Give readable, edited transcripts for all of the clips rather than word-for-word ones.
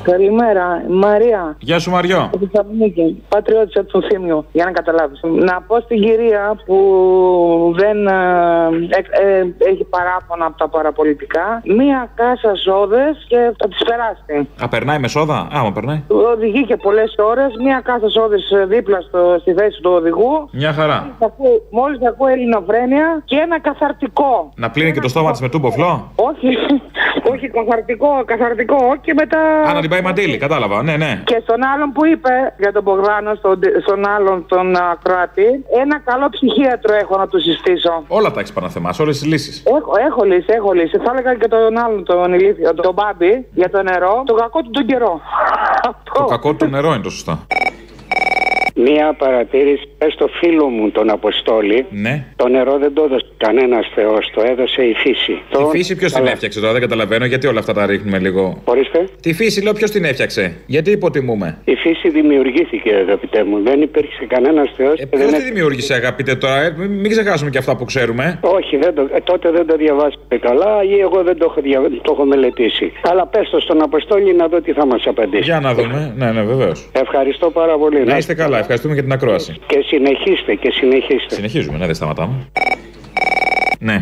Καλημέρα, Μαρία. Γεια σου, Μαριό. Πατριώτησα του Θήμιου, για να καταλάβεις. Να πω στην κυρία που δεν έχει παράπονα από τα παραπολιτικά, μία κάσα σόδες και θα τις περάσει. Α, περνάει με σόδα? Άμα περνάει. Οδηγεί και πολλές ώρες, μία κάσα σόδες δίπλα στη θέση του οδηγού. Μια χαρά. Μόλις ακούω ελληνοφρένεια και ένα καθαρτικό. Να πλύνει και το στόμα της με τούμποφλό. Όχι, όχι, καθαρτικό και μετά. Α, να την πάει μαντήλι, κατάλαβα, ναι. Και στον άλλον που είπε για τον Μπογδάνο, στον άλλον τον ακροατή, ένα καλό ψυχίατρο έχω να του συστήσω. Όλα τα έχεις Παναθεμάς, όλες τις λύσεις. Έχω λύση. Θα έλεγα και τον άλλον, τον ηλίθιο, τον Μπάμπη, για το νερό, το κακό του τον καιρό. Το κακό του νερό είναι το σωστό. Μία παρατήρηση στο φίλο μου τον Αποστόλη. Ναι. Το νερό δεν το έδωσε κανένας θεός, το έδωσε η φύση. Η φύση ποιος την έφτιαξε τώρα, δεν καταλαβαίνω γιατί όλα αυτά τα ρίχνουμε λίγο. Ορίστε. Τη φύση λέω ποιος την έφτιαξε, γιατί υποτιμούμε. Η φύση δημιουργήθηκε, αγαπητέ μου, δεν υπήρξε κανένας θεός. Ποιος τη δημιούργησε, αγαπητέ τώρα, μην ξεχάσουμε και αυτά που ξέρουμε. Όχι, τότε δεν το διαβάσατε καλά ή εγώ δεν το έχω μελετήσει. Αλλά πες το στον Αποστόλη να δω τι θα μας απαντήσει. Για να δούμε, ναι, βεβαίως. Ευχαριστώ πάρα πολύ. Να είστε καλά, ευχαριστούμε για την ακρόαση. Και συνεχίστε. Συνεχίζουμε, ναι, δεν σταματάμε. Ναι.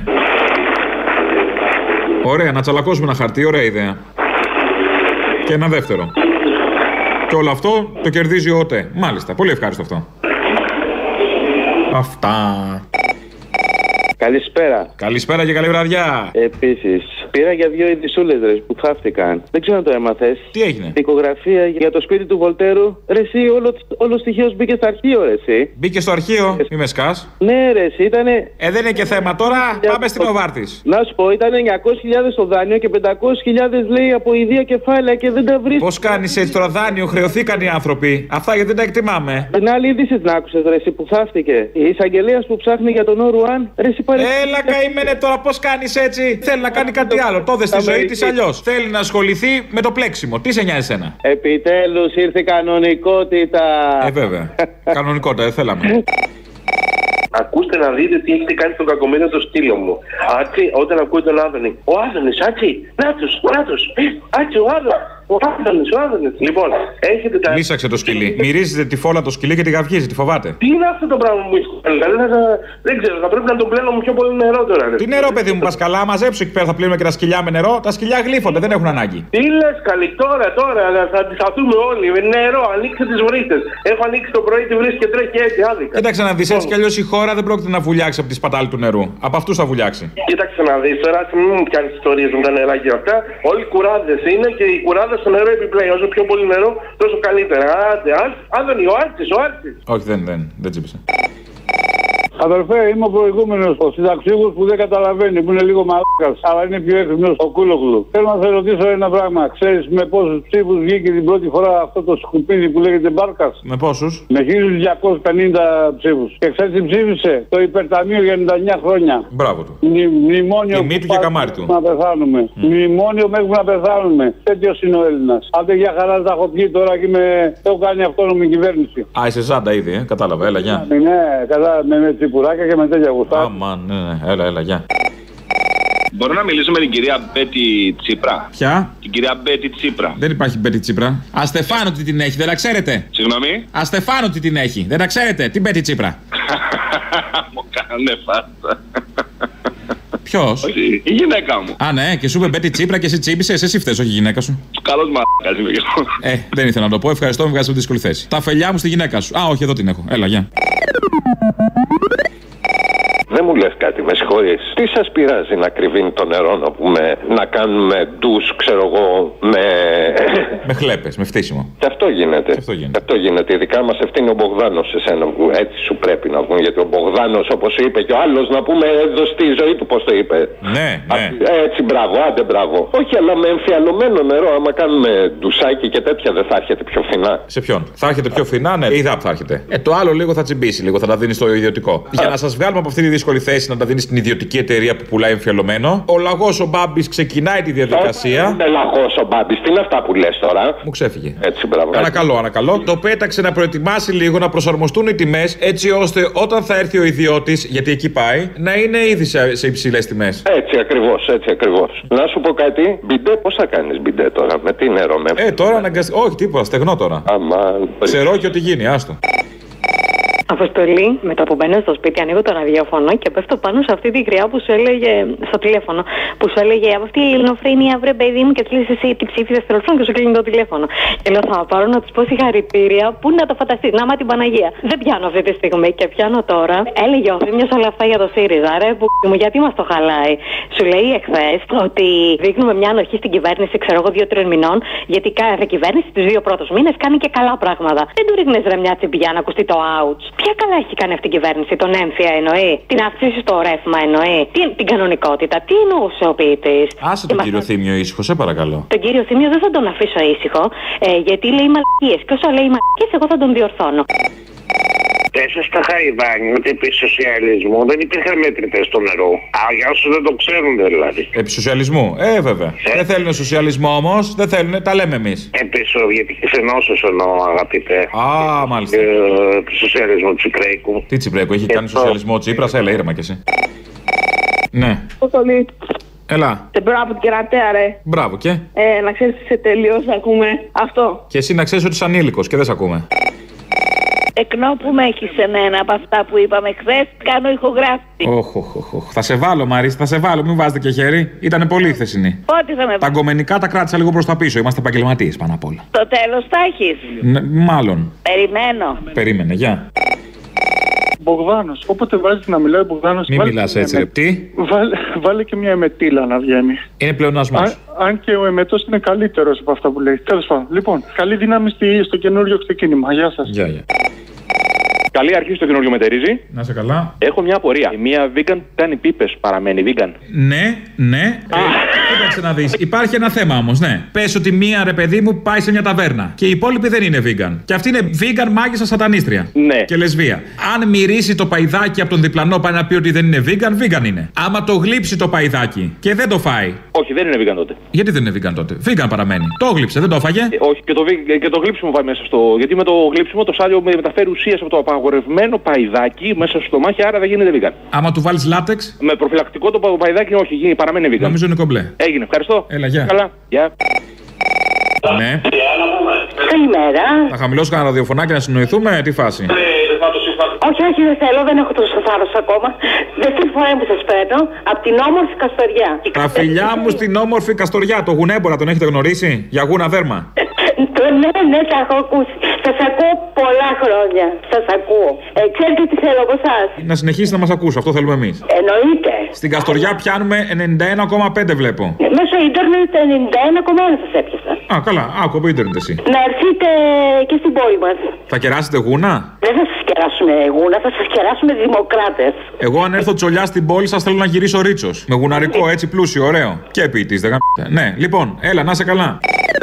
Ωραία, να τσαλακώσουμε ένα χαρτί, ωραία ιδέα. Και ένα δεύτερο. Και όλο αυτό το κερδίζει ο ΟΤΕ. Μάλιστα, πολύ ευχάριστο αυτό. Αυτά. Καλησπέρα. Καλησπέρα και καλή βραδιά. Επίσης, πήρα για 2 ειδισούλες ρε που χάφτηκαν. Δεν ξέρω αν το έμαθες. Τι έγινε? Δικογραφία για το σπίτι του Βολτέρου. Ρε εσύ, όλο στοιχείος μπήκε στο αρχείο, ρε εσύ. Μπήκε στο αρχείο, μη με σκάς. Ναι, ρε εσύ, ήτανε. Δεν είναι και θέμα τώρα, πάμε στην Οβάρτης. Να σου πω, ήταν 900.000 το δάνειο και 500.000 λέει από ιδία κεφάλαια και δεν τα βρίσκει. Πώς κάνεις έτσι τώρα, δάνειο, χρεωθήκαν οι άνθρωποι. Αυτά γιατί δεν τα εκτιμάμε. Την άλλη είδηση την άκουσες, ρε εσύ που χάφτηκε. Η εισαγγελέας που ψάχνει για τον Ορουάν, ρε εσύ. Έλα καημένε τώρα, πώς κάνεις έτσι. Θέλει να κάνει κάτι άλλο. Το δε στη ζωή της αλλιώς. Θέλει να ασχοληθεί με το πλέξιμο. Τι σε νοιάζει εσένα? Επιτέλους ήρθε η κανονικότητα. Βέβαια. Κανονικότητα, δεν θέλαμε. Ακούστε να δείτε τι έχετε κάνει στον κακομοίρη το σκύλο μου. Άτσι, όταν ακούει τον Άδωνη. Ο Άδωνης, Άτσι, νάτος, Άτσι, ο Άδωνης. Λοιπόν, έχετε τα. Λύσαξε το σκυλί. Μυρίζετε τη φόλα το σκυλί και τη γαυγίζει, τη φοβάται. Τι είναι αυτό το πράγμα που μου έχει. Δεν ξέρω, θα πρέπει να τον πλένω με πιο πολύ νερό τώρα. Τι νερό, παιδί μου, πας καλά, μαζέψου εκεί πέρα θα πλύνουμε και τα σκυλιά με νερό. Τα σκυλιά γλύφονται, δεν έχουν ανάγκη. Τι λες, καλή, τώρα, θα αντισταθούμε όλοι. Με νερό, ανοίξτε τις βρύσες. Έχω ανοίξει το πρωί τη βρύση και τρέχει έτσι, άδικα. Κοίταξε να δεις, έτσι κι αλλιώς η χώρα δεν πρόκειται να βουλιάξει από τη σπατάλη του νερού. Από αυτούς θα βουλιάξει. Κοίταξε να δεις τώρα, μην μου πιάνεις ιστορίες με τα νεράκια αυτά. Όλοι κουράδες είναι και η κουράδα στο νερό επιπλέον. Όσο πιο πολύ νερό, τόσο καλύτερα. Άντε, Άδωνη, ο Άρτης. Όχι, δεν τσίπησε. Αδερφέ, είμαι ο προηγούμενος, ο συνταξιούχος που δεν καταλαβαίνει, που είναι λίγο μαλάκας, αλλά είναι πιο έξυπνος, ο Κούλογλου. Θέλω να σε ρωτήσω ένα πράγμα. Ξέρεις με πόσους ψήφους βγήκε την πρώτη φορά αυτό το σκουπίδι που λέγεται Μπάρκας? Με πόσους? Με 1250 ψήφους. Και ξέρεις τι ψήφισε? Το υπερταμείο για 99 χρόνια. Μπράβο του. Μνημόνιο. Τιμή του και καμάρι του. Να πεθάνουμε. Μνημόνιο μέχρι να πεθάνουμε. Τέτοιος είναι ο Έλληνας. Άντε για χαρά τα έχω πει τώρα και έχω κάνει αυτόνομη κυβέρνηση. Α, είσαι ζάντα ήδη, κατάλαβα, έλα, γεια. Ναι, με τσιπουράκια και με τέτοια γουστά. Αμάν, ναι, έλα, γεια. Μπορώ να μιλήσω με την κυρία Μπέτη Τσίπρα? Ποια? Την κυρία Μπέτη Τσίπρα. Δεν υπάρχει Μπέτη Τσίπρα. Αστεφάνο τι την έχει, δεν τα ξέρετε? Συγγνώμη? Αστεφάνο τι την έχει, δεν τα ξέρετε? Τι Μπέτη Τσίπρα? Μου κάνε φάστα. Ποιος? Η γυναίκα μου. Α, ναι, και σου είπε Μπέτη Τσίπρα και εσύ τσίπησες, εσύ φταίς, όχι η γυναίκα σου. Καλός μαλάκας είμαι και εγώ. Δεν ήθελα να το πω, ευχαριστώ, με βγάζει από δύσκολη θέση. Τα φελιά μου στη γυναίκα σου. Α, όχι, εδώ την έχω. Έλα, γεια. Δεν μου λες κάτι, με συγχωρείς. Τι σας πειράζει να κρυβίνει το νερό, να πούμε, να κάνουμε ντους, ξέρω εγώ, με χλέπες, με φτύσιμο. Και αυτό γίνεται. Αυτό γίνεται. Ειδικά μας ευθύνει ο Μπογδάνος σε σένα που έτσι σου πρέπει να βγουν. Γιατί ο Μπογδάνος, όπως είπε και ο άλλος, να πούμε, έδωσε τη ζωή του, πώς το είπε. Ναι. Έτσι, μπράβο, άντε μπράβο. Όχι, αλλά με εμφιαλωμένο νερό, άμα κάνουμε ντουσάκι και τέτοια, δεν θα έρχεται πιο φθηνά. Σε ποιον? Θα έρχεται πιο φθηνά, ναι, ή θα έρχεται. Το άλλο λίγο θα τσιμπήσει, λίγο θα τα δίνει στο ιδιωτικό. Για να σας βγάλουμε από αυτή τη δύσκολη θέση να τα δίνει στην ιδιωτική εταιρεία που πουλάει εμφιαλωμένο, ο λαγός ο Μπάμπης ξεκινάει τη διαδικασία. Δεν είναι λαγός ο Μπάμπης, τι είναι αυτά που λες τώρα? φορά. Μου ξέφυγε. Έτσι, μπράβο. Ανακαλώ. Το πέταξε να προετοιμάσει λίγο, να προσαρμοστούν οι τιμές, έτσι ώστε όταν θα έρθει ο ιδιώτης, γιατί εκεί πάει, να είναι ήδη σε υψηλές τιμές. Έτσι ακριβώς. Να σου πω κάτι, μπιντέ, πώς θα κάνεις μπιντέ τώρα, με τι νερό, τώρα αναγκαστικά. Όχι, τίποτα, στεγνό τώρα. Ξέρω και ό,τι γίνει, άστο. Αποστολή, με το που μπαίνω στο σπίτι, ανοίγω το ραδιόφωνο και πέφτω πάνω σε αυτή τη γριά που σου έλεγε στο τηλέφωνο. Που σου έλεγε από αυτή η ελληνοφρένεια, βρε παιδί μου, και τη λες εσύ τι ψήφιδε τελειώσαν και σου κλείνει το τηλέφωνο. Και λέω θα πάρω να του πω συγχαρητήρια, πού να το φανταστεί, να μα την Παναγία. Δεν πιάνω αυτή τη στιγμή και πιάνω τώρα. Έλεγε ο Θήμιος όλα αυτά για το ΣΥΡΙΖΑ, ρε που μου, γιατί μα το χαλάει. Σου λέει εχθές ότι δείχνουμε μια ανοχή στην κυβέρνηση, ξέρω εγώ, 2-3 μηνών, γιατί κάθε κυβέρνηση του 2 πρώτους μήνες κάνει και καλά πράγματα. Δεν του ρίχνει ρε μια τσιμπιά να ακουστεί το ouch. Ποια καλά έχει κάνει αυτή η κυβέρνηση, τον έμφυα εννοεί, την αύξηση στο ρεύμα εννοεί, την κανονικότητα, τι εννοούσε ο ποιητής. Άσε τον κύριο Θήμιο ήσυχο, σε παρακαλώ. Τον κύριο Θήμιο δεν θα τον αφήσω ήσυχο, γιατί λέει μαλακίες. Και όσο λέει μαλακίες, εγώ θα τον διορθώνω. Τέσσερα στα Χαϊδάνη, ότι επί σοσιαλισμού δεν υπήρχαν μέτρητες στο νερό. Για όσους δεν το ξέρουν δηλαδή. Επί σοσιαλισμού, βέβαια. Δεν θέλουν σοσιαλισμό όμως, δεν θέλουν, τα λέμε εμείς. Επί σοβιετικής ενώσεως εννοώ, αγαπητέ. Μάλιστα. Επί σοσιαλισμού Τσιπρέικου. Τι Τσιπρέικου, έχει κάνει σοσιαλισμό Τσίπρας, έλα ήρεμα κι εσύ. Ναι. Αποστολή. Έλα. Μπράβο την κερατέα, ρε. Μπράβο και. Να ξέρεις είσαι τελείως, να ακούμε αυτό. Και εσύ να ξέρεις ότι είσαι ανήλικος και δεν σε ακούμε. Εκνό που με έχεις εμένα από αυτά που είπαμε χθες, κάνω ηχογράφηση. Θα σε βάλω, Μαρίς, θα σε βάλω, μην βάζετε και χέρι. Ήτανε πολύ χθεσινή. Πότε θα με βάλει. Τα αγκομενικά τα κράτησα λίγο προς τα πίσω. Είμαστε επαγγελματίες πάνω απ' όλα. Στο τέλος θα έχεις. Μάλλον. Περιμένω. Περίμενε, γεια. Μπογδάνος. Όποτε βάζεις να μιλάει ο Μπογδάνος. Μην μιλάς έτσι, ρε. Τι? Βάλε και μια εμετήλα να βγαίνει. Είναι πλεονασμός. Αν και ο εμετός είναι καλύτερος από αυτά που λέει. Τέλος πάντων. Λοιπόν, καλή δύναμη στο καινούριο ξεκίνημα. Γεια σας. Γεια. Καλή αρχή στο καινούριο μετερίζει. Να σε καλά. Έχω μια απορία. Μία vegan κάνει πίπες, παραμένει vegan. Ναι. Κοίταξε να δεις. Υπάρχει ένα θέμα όμως, ναι. Πες ότι μία ρε παιδί μου πάει σε μια ταβέρνα και οι υπόλοιποι δεν είναι vegan. Και αυτή είναι vegan μάγισσα σατανίστρια. Ναι. Και λεσβία. Αν μυρίσει το παϊδάκι από τον διπλανό, πάει να πει ότι δεν είναι vegan είναι. Άμα το γλύψει το παϊδάκι και δεν το φάει. Όχι, δεν είναι vegan τότε. Γιατί δεν είναι vegan τότε? Vegan παραμένει. Το γλύψε, δεν το έφαγε. Όχι, και το γλύψιμο πάει μέσα στο. Γιατί με το γλύψιμο το σάλιο μεταφέρει ουσίες από το απαγορευμένο παϊδάκι μέσα στο στομάχι, άρα δεν γίνεται vegan. Άμα του βάλεις λάτεξ. Με προφυλακτικό το παϊδάκι, όχι, παραμένει vegan. Νομίζω είναι κομπλέ. Έγινε, ευχαριστώ. Έλα, γεια. Καλά, γεια. Ναι. Καλημέρα. Θα χαμηλώσω κανένα ραδιοφωνάκι να συνοηθούμε, τι φάση? Όχι, δεν θέλω, δεν έχω τόσο θάρρος ακόμα. Δεύτερη φορά που σας παίρνω από την όμορφη Καστοριά. Τα φιλιά μου στην όμορφη Καστοριά, το γουνέμπορα τον έχετε γνωρίσει? Για γούνα δέρμα. Ναι, τα έχω ακούσει. Σας ακούω πολλά χρόνια. Σας ακούω. Ξέρετε τι θέλω από εσάς? Να συνεχίσει να μας ακούσει, αυτό θέλουμε εμείς. Εννοείται. Στην Καστοριά πιάνουμε 91,5 βλέπω. Μέσω ίντερνετ 91,1 σας έπιασα. Καλά, άκου από ίντερνετ εσύ. Να έρθετε και στην πόλη μας. Θα κεράσετε γούνα? Δεν θα σας κεράσουμε γούνα, θα σας κεράσουμε δημοκράτες. Εγώ αν έρθω τσολιά στην πόλη σας θέλω να γυρίσω ρίτσος. Με γουναρικό έτσι πλούσιο, ωραίο. Και ποιητής, δεν γαμπ***. Ναι, λοιπόν, έλα, να σε καλά.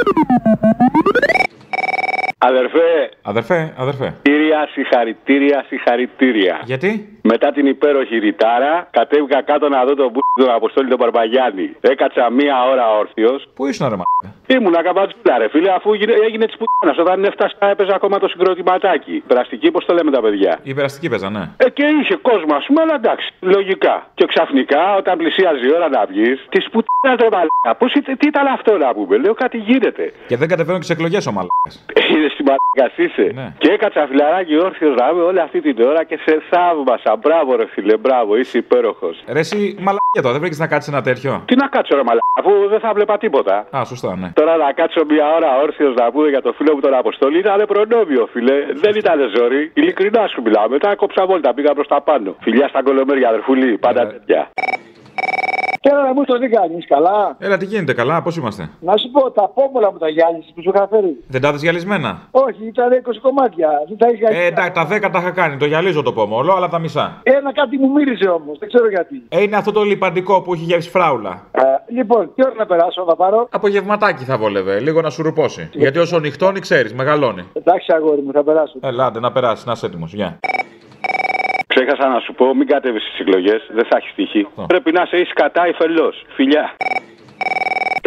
Αδερφέ. Συγχαρητήρια. Γιατί? Μετά την υπέροχη ρητάρα, κατέβηκα κάτω να δω τον Αποστόλη τον Μπαρμπαγιάννη. Έκατσα μία ώρα όρθιος. Πού ήσουν, ρε μ***? Ήμουνα καμπατζούλα, ρε φίλε, αφού έγινε τη πουτάνα. Όταν έφτασα, έπαιζα ακόμα το συγκροτηματάκι. Περαστική, πώς το λέμε τα παιδιά. Η περαστική παίζα, ναι. Και είχε κόσμο, α πούμε, αλλά εντάξει, λογικά. Και ξαφνικά, όταν πλησίαζε η ώρα να βγει, τη πουτάνα ρε μαλάκα. Τι ήταν αυτό να πούμε, λέω κάτι γίνεται. Και δεν κατεβαίνω και σε εκλογές ο μαλάκας. Είδε στην μαλάκα είσαι. Ναι. Και έκατσα φιλαράκι όρθιος να είμαι όλη αυτή την ώρα και σε θαύμασα. Μπράβο, ρε φίλε, μπράβο, είσαι υπέροχος. Ρε, εσύ μαλάκια τώρα, δεν βρήκες να κάτσεις ένα τέτοιο? Τι να κάτσω, ρε μαλάκα, αφού δεν θα βλέπα τίποτα. Σωστά, ναι. Τώρα να κάτσω μία ώρα όρθιος να πούμε για το φίλο μου τον Αποστόλη ήταν προνόμιο, φίλε. Δεν ήταν ζόρι. Ειλικρινά σου μιλάω. Μετά κόψα βόλτα, πήγα προς τα πάνω. Φιλιά στα κολομέρια, αδερφούλη, πάντα τέτοια. Έλα να μου το δεν κάνεις καλά. Έλα, τι γίνεται, καλά, πώς είμαστε? Να σου πω, τα πόμολα μου τα γυάλισες που σου είχα φέρει. Δεν τα είχες γυαλισμένα? Όχι, ήταν 20 κομμάτια. Δεν τα είχες γυαλισμένα. Εντάξει, τα 10 τα είχα κάνει. Το γυαλίζω το πόμολο, αλλά τα μισά. Ένα κάτι μου μύριζε όμως, δεν ξέρω γιατί. Είναι αυτό το λιπαντικό που έχει γεύση φράουλα. Λοιπόν, τι ώρα να περάσω, να πάρω? Απογευματάκι θα βόλευε, λίγο να σου ρουπώσει. Γιατί όσο νυχτώνει, ξέρεις, μεγαλώνει. Εντάξει, αγόρι μου, θα περάσω. Ελά, άντε να περάσει, να είσαι έτοιμος. Γεια. Ξέχασα να σου πω, μην κατέβεις στις εκλογές, δεν θα έχεις τύχη. Πρέπει να είσαι εις κατά ή φελός. Φιλιά.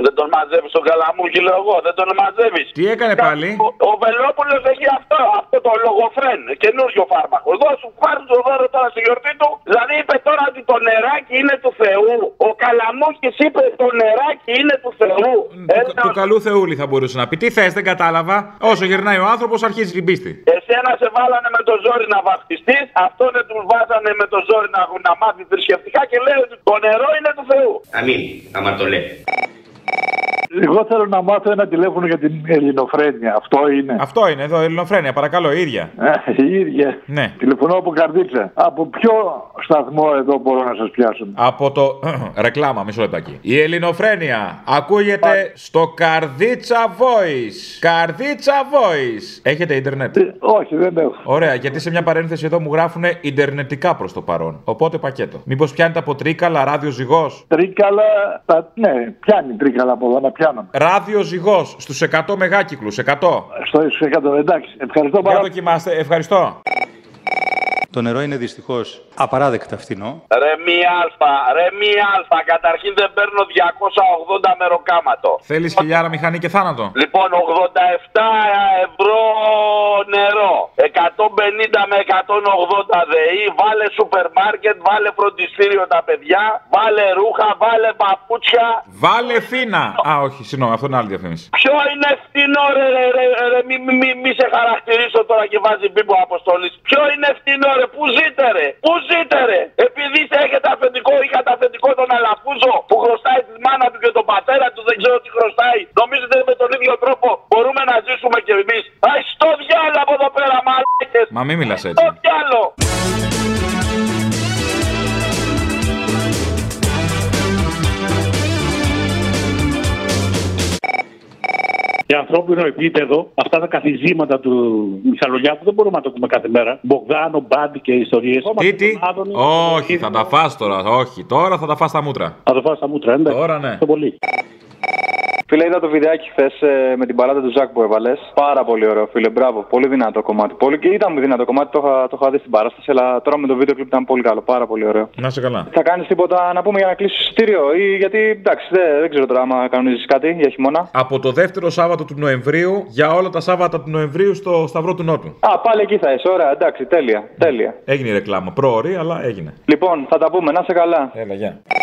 Δεν τον μαζεύει τον Καλαμούκι, λέω εγώ, δεν τον μαζεύει. Τι έκανε πάλι? Ο Βελόπουλος έχει αυτό το λογοφρέν, καινούριο φάρμακο. Εδώ σου πάρουν το δώρο τώρα στη γιορτή του. Δηλαδή είπε τώρα ότι το νεράκι είναι του Θεού. Ο Καλαμούκης είπε το νεράκι είναι του Θεού. Του καλού Θεούλη θα μπορούσε να πει. Τι θες, δεν κατάλαβα. Όσο γυρνάει ο άνθρωπος αρχίζει την πίστη. Εσένα σε βάλανε με το ζόρι να βαφτιστείς, αυτόν του βάζανε με το ζόρι να μάθει θρησκευτικά και λέει ότι το νερό είναι του Θεού. Αμήν, άμα το λέει. Εγώ θέλω να μάθω ένα τηλέφωνο για την ελληνοφρένεια. Αυτό είναι. Αυτό είναι εδώ, ελληνοφρένεια, παρακαλώ, η ίδια. Η ίδια. Ναι. Τηλεφωνώ από Καρδίτσα. Από ποιο σταθμό εδώ μπορώ να σας πιάσω? Από το. Ρεκλάμα, μισό λεπτάκι. Η ελληνοφρένεια ακούγεται στο Καρδίτσα Voice. Καρδίτσα Voice. Έχετε ίντερνετ? Όχι, δεν έχω. Ωραία, γιατί σε μια παρένθεση εδώ μου γράφουν ιντερνετικά προς το παρόν. Οπότε πακέτο. Μήπως πιάνετε από Τρίκαλα, ράδιο Ζυγός? Τρίκαλα. Ναι, πιάνει Τρίκαλα από εδώ να πιάνουμε. Ράδιο Ζυγός στους 100 μεγάκυκλους. 100. Στους 100, εντάξει. Ευχαριστώ πάρα πολύ. Για δοκιμάστε, ευχαριστώ. Το νερό είναι δυστυχώς απαράδεκτα φθηνό. Ρε μία αλφα, καταρχήν δεν παίρνω 280 μεροκάματο. Θέλεις χιλιάρα μηχανή και θάνατο? Λοιπόν, 87 ευρώ νερό, 150 με 180 ΔΕΗ, βάλε σούπερ μάρκετ, βάλε φροντιστήριο τα παιδιά, βάλε ρούχα, βάλε παπούτσια. Βάλε φίνα. Α, όχι, συγγνώμη, αυτό είναι άλλη διαφήμιση. Ποιο είναι φθηνό, ρε, μη σε χαρακτηρίσω τώρα και βάζει μπίμπο αποστολής. Ποιο είναι φθηνό, ρε, πού ζείτε, ρε, πού ζείτε, ρε. Επειδή έχετε αφεντικό, είχατε αφεντικό τον Αλαφούζο που χρωστάει τη μάνα του και τον πατέρα του, δεν ξέρω τι χρωστάει. Νομίζετε με τον ίδιο τρόπο μπορούμε να ζήσουμε κι εμείς? Αϊ, στο διάλο από εδώ πέρα, μαλάκες. Μα μη μιλάς έτσι. Στο διάλο. Για ανθρώπινο επίπεδο, αυτά τα καθιζήματα του Μιχαλολιάκου δεν μπορούμε να το πούμε κάθε μέρα. Μπογδάνο, Μπάντι και ιστορίες. Τι. Όχι, θα τα φας τώρα. Όχι, τώρα θα τα φας στα μούτρα. Θα το φας στα μούτρα, εντάξει. Τώρα ναι. Πολύ. Φίλε, είδα το βιντεάκι χθες με την παράτα του Ζακ που έβαλες. Πάρα πολύ ωραίο, φίλε. Μπράβο. Πολύ δυνατό κομμάτι. Και ήταν δυνατό κομμάτι, το είχα δει στην παράσταση. Αλλά τώρα με το βίντεο κλιπ ήταν πολύ καλό. Πάρα πολύ ωραίο. Να είσαι καλά. Θα κάνεις τίποτα να πούμε για να κλείσεις εισιτήριο? Ή γιατί εντάξει, δεν ξέρω τώρα άμα κανονίζεις κάτι για χειμώνα. Από το δεύτερο Σάββατο του Νοεμβρίου για όλα τα Σάββατα του Νοεμβρίου στο Σταυρό του Νότου. Α, πάλι εκεί θα είσαι. Ωραία, εντάξει, τέλεια. Έγινε η ρεκλάμα. Πρόωρη, αλλά έγινε. Λοιπόν, θα τα πούμε. Να είσαι καλά. Έλα, γεια.